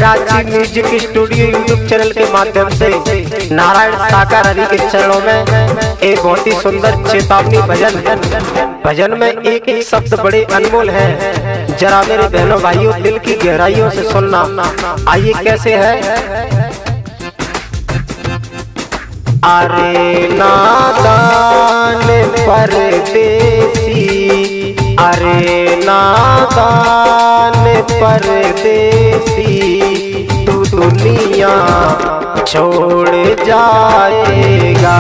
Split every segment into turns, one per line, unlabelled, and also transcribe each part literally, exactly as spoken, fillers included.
Prachi music studio YouTube channel के माध्यम से नारायण साकार हरि के चरणों में एक बहुत ही सुंदर चेतावनी भजन। भजन में एक एक शब्द बड़े अनमोल है, जरा मेरे बहनों भाइयों दिल की गहराइयों से सुनना। आइए कैसे है। अरे नादान परदेसी, अरे नादान परदेसी, तू दुनिया छोड़ जाएगा।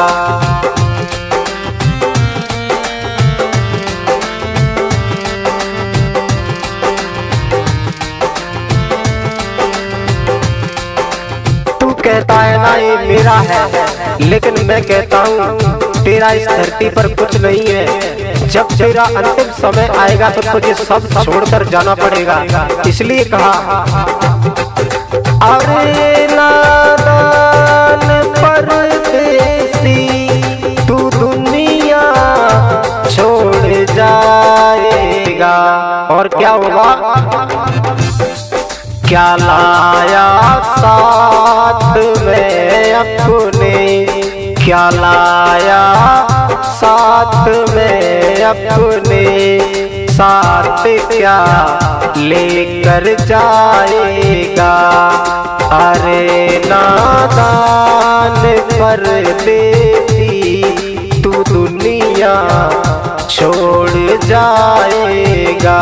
तू कहता है ना ये मेरा है, लेकिन मैं कहता हूँ तेरा इस धरती पर कुछ नहीं है। जब तेरा अंतिम समय आएगा तो तुझे सब छोड़कर जाना पड़ेगा। इसलिए कहा अरे नादान परदेसी, तू दुनिया छोड़ जाएगा। और क्या होगा? क्या लाया साथ में अपने, क्या लाया साथ में अपने, साथ क्या लेकर जाएगा। अरे नादान परदेसी, तू दुनिया छोड़ जाएगा।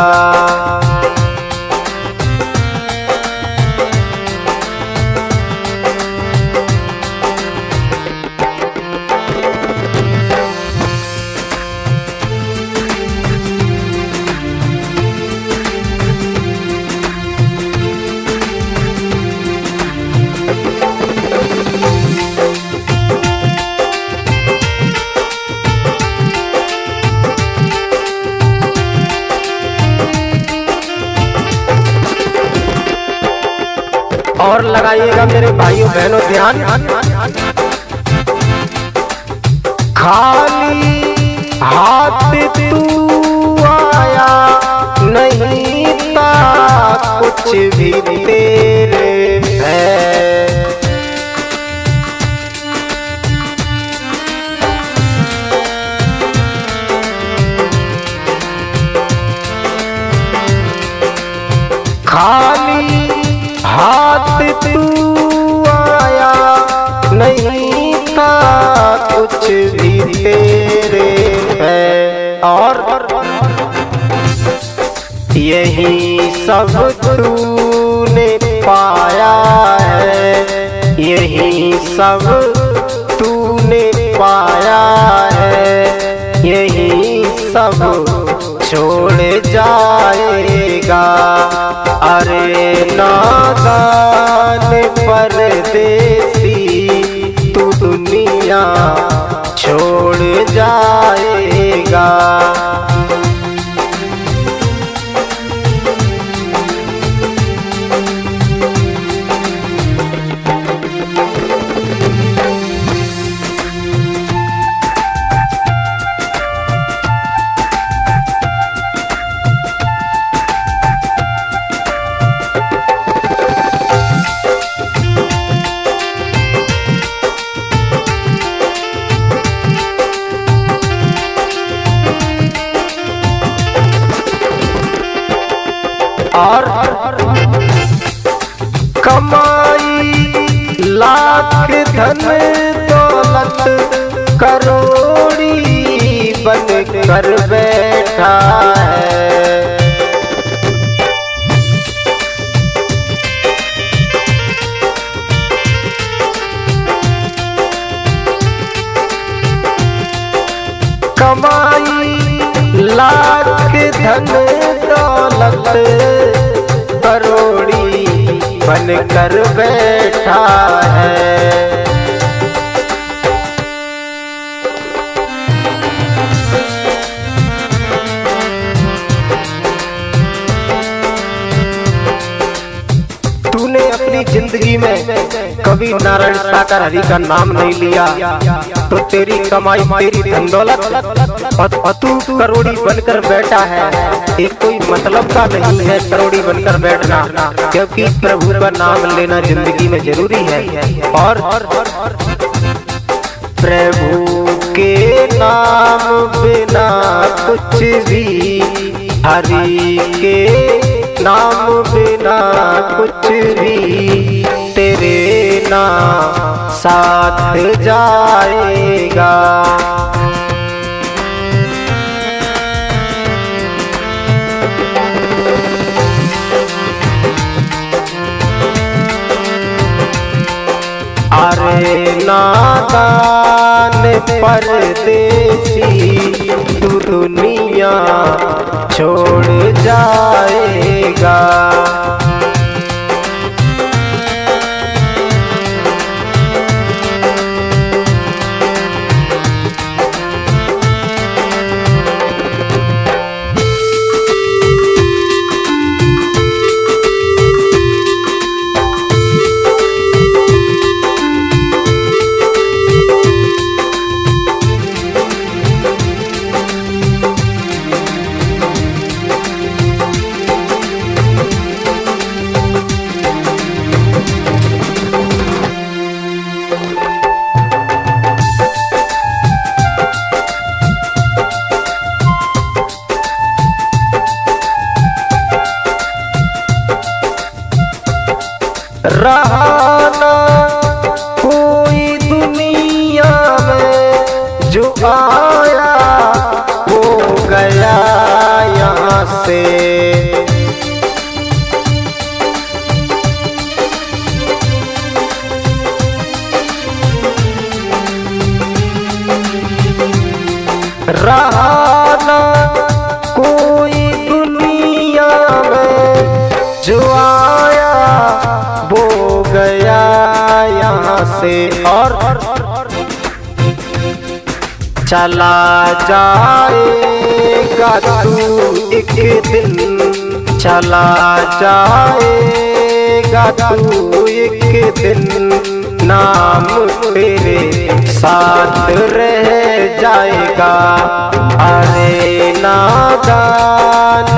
और लगाइएगा मेरे भाइयों बहनों ध्यान। खाली हाथ तू आया नहीं था, कुछ भी तेरे है। खाली हाथ तू आया नहीं था, कुछ भी तेरे है। और यही सब तूने पाया है, यही सब तूने पाया है, यही सब छोड़ जाएगा। अरे नादान परदेसी, तू दुनिया छोड़ जाएगा। और कमाई लाख धन दौलत, करोड़ी बन कर बैठा है। कमाई लाख धन दौलत, करोड़ी बन कर बैठा है। तूने अपनी जिंदगी में कभी नारायण साकार हरि का नाम नहीं लिया, तो तेरी कमाई तेरी धन दौलत और तू करोड़ी बनकर बैठा है, एक कोई मतलब का नहीं है करोड़ी बनकर बैठना, क्योंकि प्रभु का नाम लेना जिंदगी में जरूरी है। और प्रभु के नाम बिना कुछ भी, हरि के नाम बिना कुछ भी तेरे ना साथ जाएगा। अरे नादान परदेसी तू दुनिया छोड़ जाएगा। रहा ना कोई दुनिया में, जो आया वो गया यहाँ से। रहा ना कोई दुनिया में, जो आया वो गया यहाँ से। और चला जाएगा तू एक दिन, चला जाएगा तू एक दिन, नाम तेरे साथ रह जाएगा। अरे नादान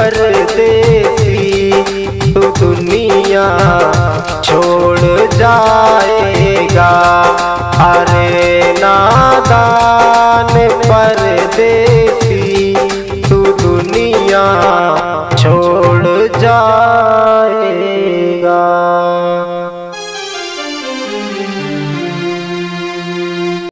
परदेसी तू दुनिया छोड़ जाएगा। अरे नादान परदेसी तू दुनिया छोड़